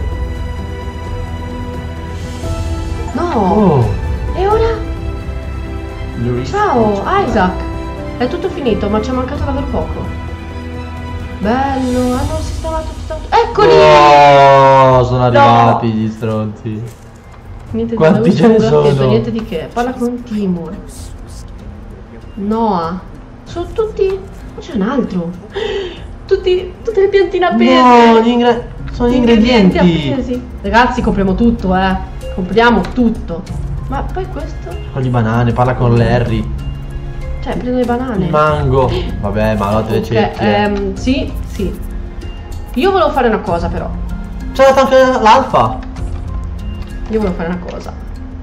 No! Oh. E ora? Luis. Ciao, Isaac! È tutto finito, ma ci è mancato davvero poco. Bello, hanno sistemato tutto. Eccoli! Oh, sono arrivati gli stronzi. Niente Quanti di ce ne gratteso, sono? niente di che. Parla con Timur. Noah. Sono tutti. Ma c'è un altro. Tutti. Tutte le piantine appese. No, gli ingre- sono gli ingredienti. appesi. Ragazzi, compriamo tutto, eh. Compriamo tutto. Ma poi questo. Con le banane, parla con Larry. Cioè, prendo le banane. Il mango. Vabbè, ma allora te le Ok, cerchi. eh. ehm, sì, sì. Io volevo fare una cosa però. C'è dato anche l'alfa. Io volevo fare una cosa.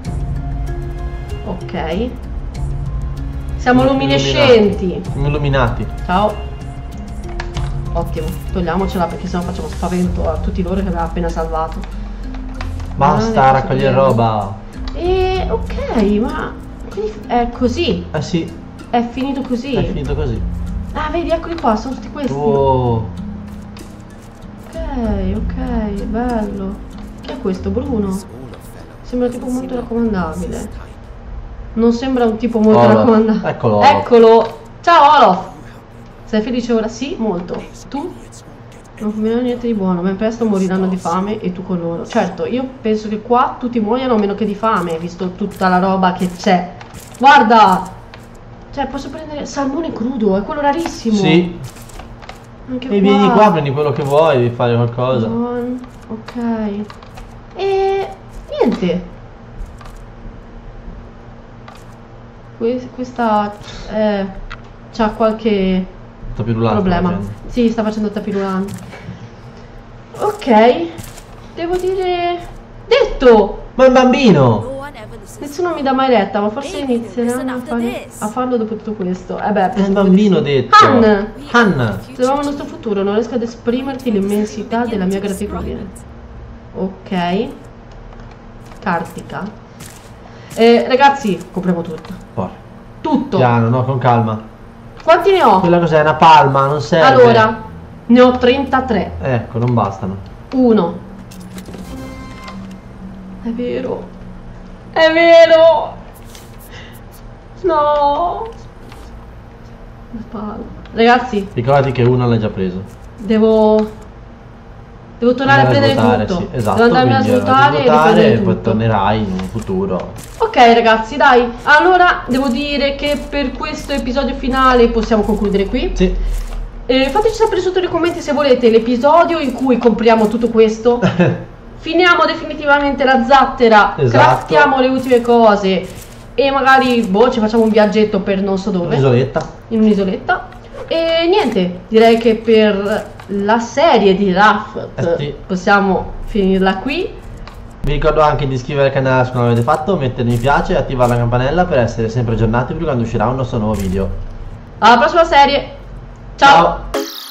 Ok. Siamo luminescenti. Illuminati. Ciao. Ottimo. Togliamocela perché sennò facciamo spavento a tutti loro che abbiamo appena salvato. Basta Ah, raccogliere cosa roba. E ok, ma quindi è così. Eh sì, È finito così. è finito così. Ah, vedi, eccoli qua, sono tutti questi. Oh. Ok, ok, bello. Chi è questo? Bruno? Sembra tipo molto raccomandabile. Non sembra un tipo molto Olof. raccomandabile. Eccolo, Olof. Eccolo. Ciao Olof. Sei felice ora? Sì, molto. Tu? Non combinano niente di buono, ben presto moriranno di fame e tu con loro. Certo, io penso che qua tutti muoiano a meno che di fame, visto tutta la roba che c'è. Guarda! Cioè, posso prendere salmone crudo, è quello rarissimo. Sì. Anche E qua. vieni qua, prendi quello che vuoi, devi fare qualcosa. Buon- Ok. E niente. Que- questa eh, c'ha qualche Sta più rulando. problema. Sì, sta facendo tapirulante. Ok. Devo dire... Detto! Ma il bambino! No one ever listens. Nessuno mi dà mai retta, ma forse Maybe inizieranno a, listen after fare- this. a farlo dopo tutto questo. Eh beh, È il bambino detto. Han! Han! Troviamo il nostro futuro, non riesco ad esprimerti l'immensità della mia gratitudine. Ok. Kartika. Eh, ragazzi, compriamo tutto. Porca. Tutto. Piano, no, con calma. Quanti ne ho? Quella cos'è? Una palma, non serve. Allora, ne ho trentatré. Ecco, non bastano. Uno. È vero. È vero. No. La palla. Ragazzi, Ricordati che uno l'hai già preso. devo... Devo tornare a Andare prendere svuotare, tutto. sì, esatto, Devo andarmi a quindi svuotare e svuotare riprendere e poi tutto. tornerai in un futuro. Ok ragazzi, dai. Allora, devo dire che per questo episodio finale possiamo concludere qui. Sì. Eh, fateci sapere sotto nei commenti se volete l'episodio in cui compriamo tutto questo. Finiamo definitivamente la zattera, Esatto. craftiamo le ultime cose e magari, boh, ci facciamo un viaggetto per non so dove, Un'isoletta. in un'isoletta. E niente, direi che per la serie di Raft Eh sì. possiamo finirla qui. Vi ricordo anche di iscrivervi al canale se non l'avete fatto, mettere mi piace e attivare la campanella per essere sempre aggiornati quando uscirà un nostro nuovo video. Alla prossima serie. Ciao. Ciao.